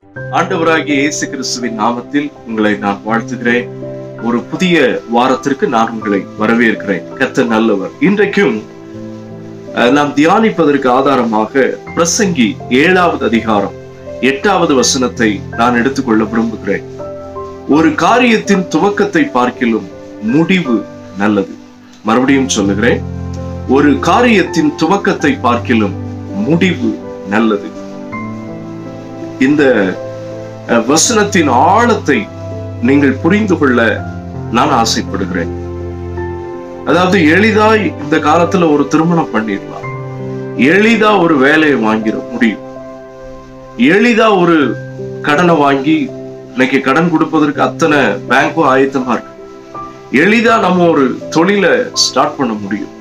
ஆண்டவராகிய இயேசு கிறிஸ்துவின் நாமத்தில் உங்களை நான் வாழ்த்துகிறேன். ஒரு புதிய வாரத்திற்கு நான் உங்களை வரவேற்கிறேன். கர்த்தர் நல்லவர். இன்றைக்கும் நாம் தியானிப்பதற்கு ஆதாரமாக பிரசங்கி 7வது அதிகாரம் 8வது வசனத்தை நான் எடுத்துக்கொள்ள விரும்புகிறேன். ஒரு காரியத்தின் துவக்கத்தை பார்க்கிலும் முடிவு நல்லது. மறுபடியும் சொல்லுகிறேன், ஒரு காரியத்தின் துவக்கத்தை பார்க்கிலும் முடிவு நல்லது. இந்த வசனத்தின் ஆழத்தை நீங்கள் புரிந்து கொள்ள நான் ஆசைப்படுகிறேன். அதாவது எளிதாய் இந்த காலத்துல ஒரு திருமணம் பண்ணிடலாம், எளிதா ஒரு வேலையை வாங்கிட முடியும், எளிதா ஒரு கடனை வாங்கி இன்னைக்கு கடன் கொடுப்பதற்கு அத்தனை பேங்கும் ஆயத்தமா இருக்கு. எளிதா நம்ம ஒரு தொழிலை ஸ்டார்ட் பண்ண முடியும்.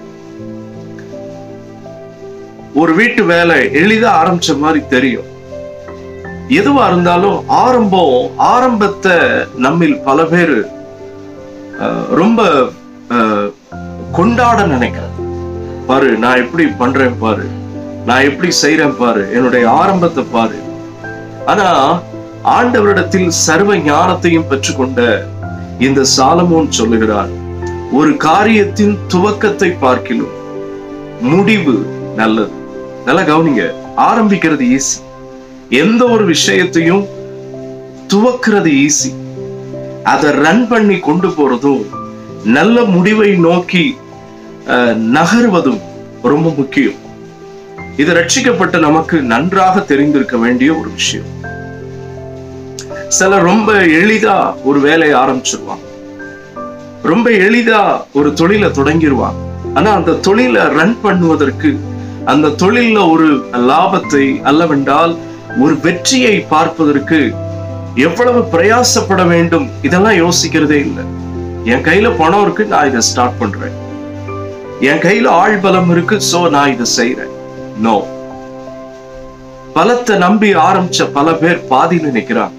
ஒரு வீட்டு வேலை எளிதா ஆரம்பிச்ச மாதிரி தெரியும். எதுவா இருந்தாலும் ஆரம்பத்தை நம்மில் பல பேர் ரொம்ப கொண்டாட நினைக்கிறது. பாரு, நான் எப்படி பண்றேன் பாரு, நான் எப்படி செய்யறேன் பாரு, என்னுடைய ஆரம்பத்தை பாரு. ஆனா ஆண்டவரிடத்தில் சர்வ ஞானத்தையும் பெற்றுக்கொண்ட இந்த சாலமோன் சொல்லுகிறார், ஒரு காரியத்தின் துவக்கத்தை பார்க்கிலும் முடிவு நல்லது. நல்லா கவனிங்க, ஆரம்பிக்கிறது ஈஸி, எந்த ஒரு விஷயத்தையும் துவக்கிறது ஈஸி, அதை ரன் பண்ணி கொண்டு போறதும் நல்ல முடிவை நோக்கி நகர்வதும் ரொம்ப முக்கியம். இது ரட்சிக்கப்பட்ட நமக்கு நன்றாக தெரிந்திருக்க வேண்டிய ஒரு விஷயம். சிலர் ரொம்ப எளிதா ஒரு வேலையை ஆரம்பிச்சிருவாங்க, ரொம்ப எளிதா ஒரு தொழிலை தொடங்கிடுவாங்க. ஆனா அந்த தொழிலை ரன் பண்ணுவதற்கு, அந்த தொழில ஒரு லாபத்தை அல்லவென்றால் ஒரு வெற்றியை பார்ப்பதற்கு எவ்வளவு பிரயாசப்பட வேண்டும், இதெல்லாம் யோசிக்கிறதே இல்லை. என் கையில பணம் இருக்கு, நான் இதை ஸ்டார்ட் பண்றேன். என் கையில ஆள் பலம் இருக்கு, சோ நான் இதை செய்யறேன். நோ, பலத்தை நம்பி ஆரம்பிச்ச பல பேர் பாதியில நிக்கிறாங்க.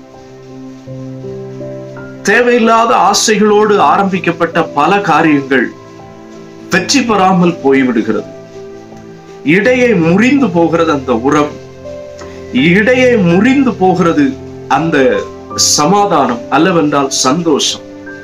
தேவையில்லாத ஆசைகளோடு ஆரம்பிக்கப்பட்ட பல காரியங்கள் வெற்றி பெறாமல் போய்விடுகிறது. இடையே முறிந்து போகிறது அந்த உறவு, இடையே முறிந்து போகிறது அந்த சமாதானம் அல்லவென்றால் சந்தோஷம்.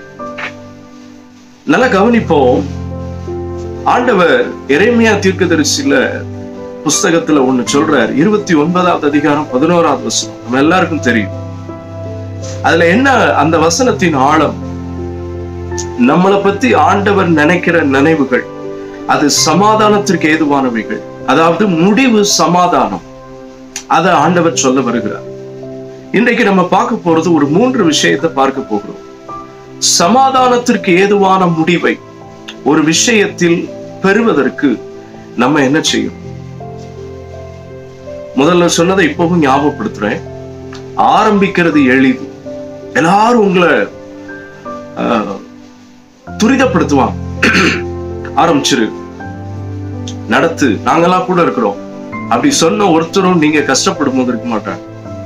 நல்லா கவனிப்போம். ஆண்டவர் எரேமியா தீர்க்கதரிசியில புஸ்தகத்துல ஒண்ணு சொல்றார். 29வது அதிகாரம் 11வது வசனம் நம்ம எல்லாருக்கும் தெரியும். அதுல என்ன அந்த வசனத்தின் ஆழம்? நம்மளை பத்தி ஆண்டவர் நினைக்கிற நினைவுகள் அது சமாதானத்திற்கு ஏதுவானவைகள், அதாவது முடிவு சமாதானம். அதை ஆண்டவர் சொல்ல வருகிறார். இன்றைக்கு நம்ம பார்க்க போறது ஒரு 3 விஷயத்தை பார்க்க போகிறோம். சமாதானத்திற்கு ஏதுவான முடிவை ஒரு விஷயத்தில் பெறுவதற்கு நம்ம என்ன செய்யும்? முதல்ல சொன்னதை இப்பவும் ஞாபகப்படுத்துறேன். ஆரம்பிக்கிறது எளிது. எல்லாரும் உங்களை துரிதப்படுத்துவாங்க. ஆரம்பிச்சிரு, நடத்து, நாங்கெல்லாம் கூட இருக்கிறோம். அப்படி சொன்ன ஒருத்தரும் நீங்க கஷ்டப்படும் போது இருக்க மாட்டாங்க.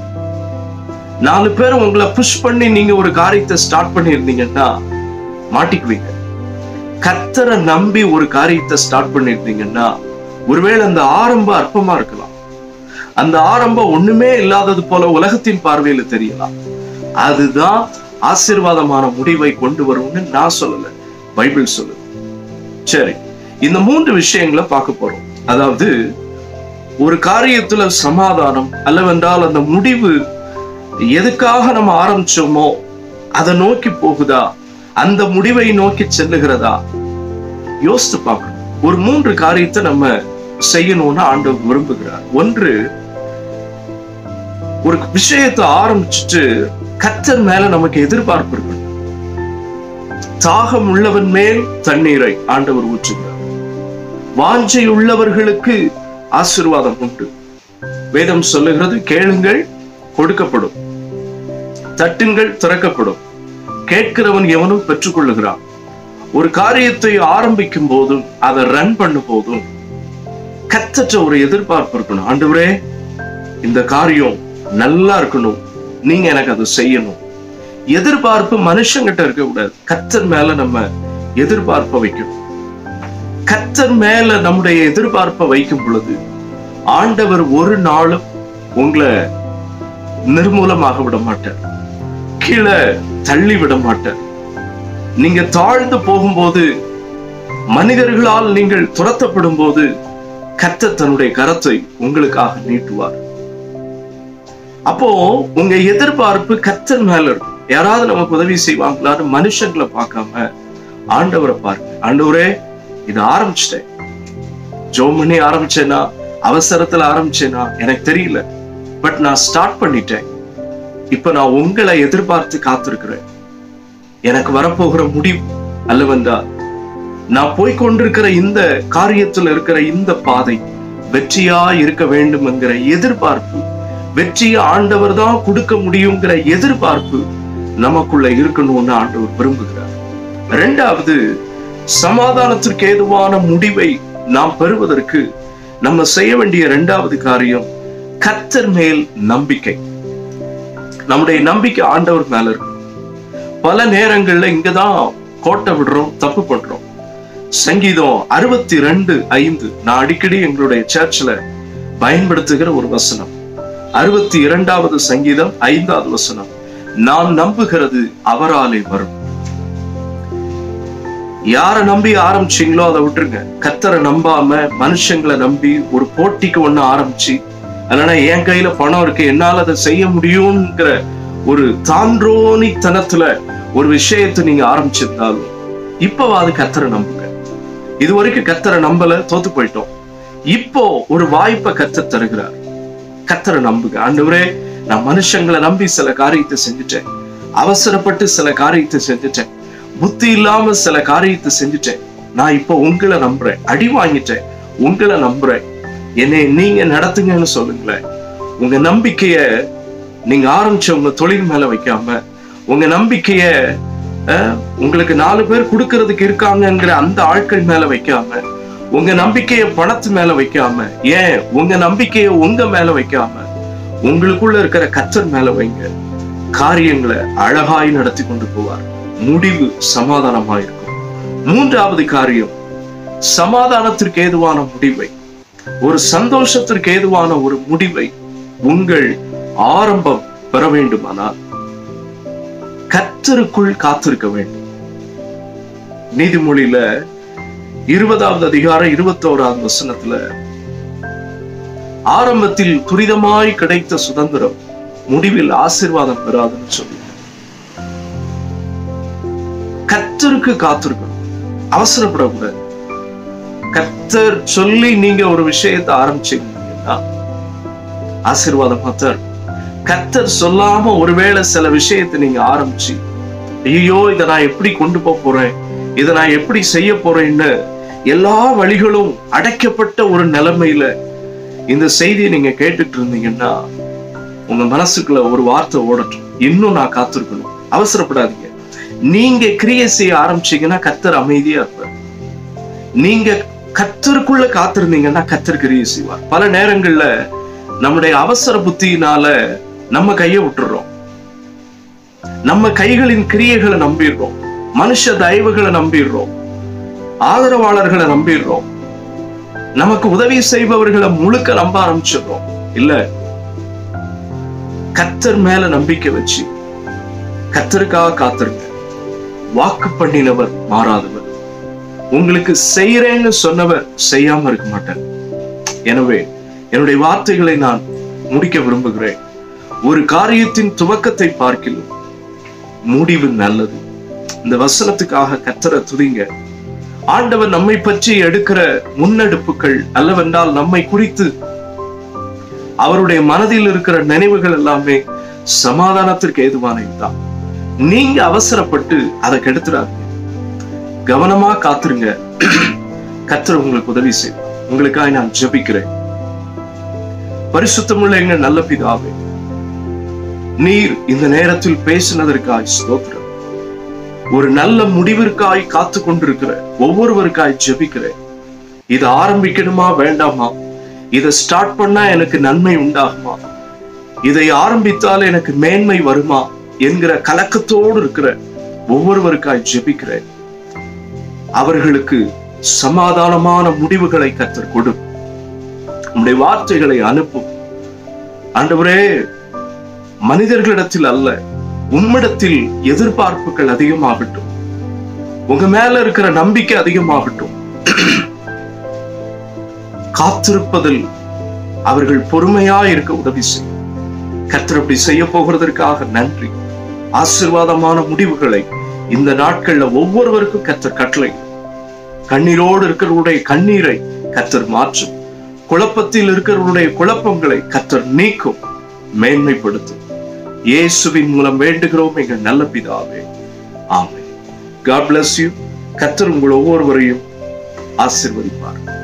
4 பேர் உங்களை புஷ் பண்ணி நீங்க ஒரு காரியத்தை ஸ்டார்ட் பண்ணி இருந்தீங்கன்னா மாட்டிக்குவீங்க. கர்த்தரை நம்பி ஒரு காரியத்தை ஸ்டார்ட் பண்ணி இருந்தீங்கன்னா ஒருவேளை அந்த ஆரம்பம் அற்பமா இருக்கலாம், அந்த ஆரம்பம் ஒண்ணுமே இல்லாதது போல உலகத்தின் பார்வையில தெரியலாம். அதுதான் ஆசீர்வாதமான முடிவை கொண்டு வரும்னு நான் சொல்லல, பைபிள் சொல்லுது. சரி, இந்த 3 விஷயங்களை பார்க்க போறோம். அதாவது ஒரு காரியத்துல சமாதானம் அல்லவென்றால் அந்த முடிவு எதுக்காக நம்ம ஆரம்பிச்சோமோ அதை நோக்கி போகுதா, அந்த முடிவை நோக்கி செல்லுகிறதா, யோசித்து பார்க்கணும். ஒரு 3 காரியத்தை நம்ம செய்யணும்னு ஆண்டவர் விரும்புகிறார். ஒன்று, ஒரு விஷயத்தை ஆரம்பிச்சுட்டு கர்த்தர் மேல நமக்கு எதிர்பார்ப்பு இருக்கணும். தாகம் உள்ளவன் மேல் தண்ணீரை ஆண்டவர் ஊற்றுகிறார். வாஞ்சை உள்ளவர்களுக்கு ஆசீர்வாதம் உண்டு. வேதம் சொல்லுகிறது, கேளுங்கள் கொடுக்கப்படும், தட்டுங்கள் திறக்கப்படும், கேட்கிறவன் எவனும் பெற்றுக் கொள்ளுகிறான். ஒரு காரியத்தை ஆரம்பிக்கும் போதும் அதை ரன் பண்ணும் போதும் கர்த்தற்ற ஒரு எதிர்பார்ப்பு இருக்கணும். ஆண்டவரே, இந்த காரியம் நல்லா இருக்கணும், நீங்க எனக்கு அதை செய்யணும். எதிர்பார்ப்பு மனுஷங்கிட்ட இருக்க கூடாது, கர்த்தர் மேல நம்ம எதிர்பார்ப்பை வைக்கணும். கர்த்தர் மேல நம்முடைய எதிர்பார்ப்பை வைக்கும் பொழுது ஆண்டவர் ஒரு நாளும் உங்களை நிர்மூலமாக விட மாட்டார், கீழே தள்ளி விட மாட்டார். நீங்க தாழ்ந்து போகும்போது, மனிதர்களால் நீங்கள் துரத்தப்படும் போது, கர்த்தர் தன்னுடைய கரத்தை உங்களுக்காக நீட்டுவார். அப்போ உங்க எதிர்பார்ப்பு கர்த்தர் மேல இருக்கும். யாராவது நமக்கு உதவி செய்வாங்களான்னு மனுஷங்களை பார்க்காம ஆண்டவரை பாருங்க. ஆண்டவரே, இது ஆரம்பிச்சிட்டேன், ஜெபம் பண்ணி ஆரம்பிச்சேனா, அவசரத்துல ஆரம்பிச்சேனா எனக்கு தெரியல, பட் நான் ஸ்டார்ட் பண்ணிட்டேன். இப்ப நான் உங்களை எதிர்பார்த்து காத்திருக்கிறேன். எனக்கு வரப்போகிற முடிவு அல்லவென்றால், நான் போய்கொண்டிருக்கிற இந்த காரியத்தில் இருக்கிற இந்த பாதை வெற்றியா இருக்க வேண்டும் என்கிற எதிர்பார்ப்பு, வெற்றியை ஆண்டவர் தான் கொடுக்க முடியுங்கிற எதிர்பார்ப்பு நமக்குள்ள இருக்கணும்னு ஆண்டவர் விரும்புகிறார். இரண்டாவது, சமாதானத்திற்கு ஏதுவான முடிவை நாம் பெறுவதற்கு நம்ம செய்ய வேண்டிய இரண்டாவது காரியம் கர்த்தர் மேல் நம்பிக்கை. நம்முடைய நம்பிக்கை ஆண்டவர் மேல இருக்கு. பல நேரங்கள்ல இங்கதான் கோட்டை விடுறோம், தப்பு பண்றோம். சங்கீதம் 62:5 நான் அடிக்கடி எங்களுடைய சர்ச்சில் பயன்படுத்துகிற ஒரு வசனம். 62வது சங்கீதம் 5வது வசனம், நான் நம்புகிறது அவராலே வரும். யாரை நம்பி ஆரம்பிச்சீங்களோ அதை விட்டுருங்க. கர்த்தரை நம்பாம மனுஷங்களை நம்பி ஒரு போட்டிக்கு ஒண்ணு ஆரம்பிச்சு, அதனால என் கையில பணம் இருக்கு, என்னால அதை செய்ய முடியும்ங்கிற ஒரு தான்றோனித்தனத்துல ஒரு விஷயத்தை நீங்க ஆரம்பிச்சிருந்தாலும் இப்பவாது கர்த்தரை நம்புங்க. இது வரைக்கும் கர்த்தரை நம்பல, தோத்து போயிட்டோம். இப்போ ஒரு வாய்ப்பை கர்த்தர் தருகிறார். கர்த்தரை நம்புங்க. ஆண்டவரே, நான் மனுஷங்களை நம்பி சில காரியத்தை செஞ்சுட்டேன், அவசரப்பட்டு சில காரியத்தை செஞ்சுட்டேன், புத்தி இல்லாம சில காரியத்தை செஞ்சுட்டேன். நான் இப்போ உங்களை நம்புறேன், அடி வாங்கிட்டேன், உங்களை நம்புறேன், என்னை நீங்க நடத்துங்கன்னு சொல்லுங்களேன். உங்க நம்பிக்கைய நீங்க ஆரம்பிச்ச உங்க தொழில் மேல வைக்காம, உங்க நம்பிக்கைய உங்களுக்கு 4 பேர் கொடுக்கறதுக்கு இருக்காங்கிற அந்த ஆட்கள் மேல வைக்காம, உங்க நம்பிக்கைய பணத்து மேல வைக்காம, ஏன் உங்க நம்பிக்கைய உங்க மேல வைக்காம உங்களுக்குள்ள இருக்கிற கர்த்தர் மேல வைங்க. காரியங்களை அழகாய் நடத்தி கொண்டு போவார். முடிவு சமாதானமா இருக்கும். மூன்றாவது காரியம், சமாதானத்திற்கு ஏதுவான முடிவை, ஒரு சந்தோஷத்திற்கு ஏதுவான ஒரு முடிவை உங்கள் ஆரம்பம் பெற வேண்டுமானால் கர்த்தருக்குள் காத்திருக்க வேண்டும். நீதிமொழியில 20வது அதிகாரம் 21வது வசனத்துல, ஆரம்பத்தில் துரிதமாய் கிடைத்த சுதந்திரம் முடிவில் ஆசீர்வாதம் பெறாதுன்னு சொல்லி, கர்த்தருக்கு காத்திருக்கணும், அவசரப்படக்கூடாது. கர்த்தர் சொல்லி நீங்க ஒரு விஷயத்தை ஆரம்பிச்சீங்கன்னா ஆசீர்வாதமா தான். கர்த்தர் சொல்லாம ஒருவேளை சில விஷயத்தை நீங்க ஆரம்பிச்சு, ஐயோ இதை நான் எப்படி கொண்டு போறேன், இதை நான் எப்படி செய்ய போறேன்னு எல்லா வழிகளும் அடைக்கப்பட்ட ஒரு நிலைமையில இந்த செய்தியை நீங்க கேட்டுட்டு இருந்தீங்கன்னா உங்க மனசுக்குள்ள ஒரு வார்த்தை ஓடட்டும், இன்னும் நான் காத்திருக்கணும். அவசரப்படாதீங்க. நீங்க கிரியை செய்ய ஆரம்பிச்சீங்கன்னா கர்த்தர் அமைதியா இருப்பார். நீங்க கர்த்தருக்குள்ள காத்திருந்தீங்கன்னா கர்த்தர் கிரியை செய்வார். பல நேரங்கள்ல நம்முடைய அவசர புத்தியினால நம்ம கையை விட்டுறோம், நம்ம கைகளின் கிரியைகளை நம்பிடுறோம், மனுஷ தயவுகளை நம்பிடுறோம், ஆதரவாளர்களை நம்பிடுறோம், நமக்கு உதவி செய்பவர்களை முழுக்க நம்ப ஆரம்பிச்சிடுறோம். இல்ல, கர்த்தர் மேல நம்பிக்கை வச்சு கர்த்தருக்காக காத்திருங்க. வாக்கு பண்ணினவர் மாறாதவர், உங்களுக்கு செய்யறேன்னு சொன்னவர் செய்யாம இருக்க மாட்டார். எனவே என்னுடைய வார்த்தைகளை நான் முடிக்க விரும்புகிறேன். ஒரு காரியத்தின் துவக்கத்தை பார்க்கிலும் முடிவு நல்லது. இந்த வசனத்துக்காக கர்த்தரை துதிங்க. ஆண்டவர் நம்மை பற்றி எடுக்கிற முன்னெடுப்புகள் அல்லவென்றால் நம்மை குறித்து அவருடைய மனதில் இருக்கிற நினைவுகள் எல்லாமே சமாதானத்திற்கு ஏதுவானதுதான். நீங்க அவசரப்பட்டு அதை கெடுத்துடாதீங்க. கவனமா காத்துருங்க. கர்த்தர் உங்களுக்கு உதவி செய்வார். உங்களுக்காக நான் ஜெபிக்கிறேன். பரிசுத்தமுள்ள எங்க நல்ல பிதாவே, நீர் இந்த நேரத்தில் பேசினதற்காய் ஸ்தோத்திரம். ஒரு நல்ல முடிவிற்காய் காத்து கொண்டிருக்கிற ஒவ்வொருவருக்காய் ஜெபிக்கிறேன். இதை ஆரம்பிக்கணுமா வேண்டாமா, இதை ஸ்டார்ட் பண்ணா எனக்கு நன்மை உண்டாகுமா, இதை ஆரம்பித்தால் எனக்கு மேன்மை வருமா என்கிற கலக்கத்தோடு இருக்கிற ஒவ்வொருவருக்காய் ஜெபிக்கிறேன். அவர்களுக்கு சமாதானமான முடிவுகளை கர்த்தர் கொடும். உம்முடைய வார்த்தைகளை அனுப்பும். ஆண்டவரே, மனிதர்களிடத்தில் அல்ல, உம்மிடத்தில் எதிர்பார்ப்புகள் அதிகமாகட்டும். உங்க மேல இருக்கிற நம்பிக்கை அதிகமாகட்டும். காத்திருப்பதில் அவர்கள் பொறுமையா இருக்க உதவி செய்யும். கர்த்தர் அப்படி செய்ய போகிறதற்காக நன்றி. ஆசீர்வாதமான முடிவுகளை இந்த நாட்கள்ல ஒவ்வொருவருக்கும் கர்த்தர் கட்டளை. கண்ணீரோடு இருக்கிறவருடைய கண்ணீரை கர்த்தர் மாற்றும். குழப்பத்தில் இருக்கிறவருடைய குழப்பங்களை கர்த்தர் நீக்கும், மேன்மைப்படுத்தும். இயேசுவின் மூலம் வேண்டுகிறோம் எங்கள் நல்ல பிதாவே, ஆமென். God bless you. கர்த்தர் உங்கள் ஒவ்வொருவரையும் ஆசீர்வதிப்பார்.